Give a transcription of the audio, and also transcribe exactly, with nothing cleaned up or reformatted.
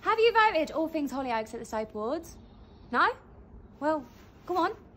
Have you voted all things Hollyoaks at the Soap Awards? No? Well, go on.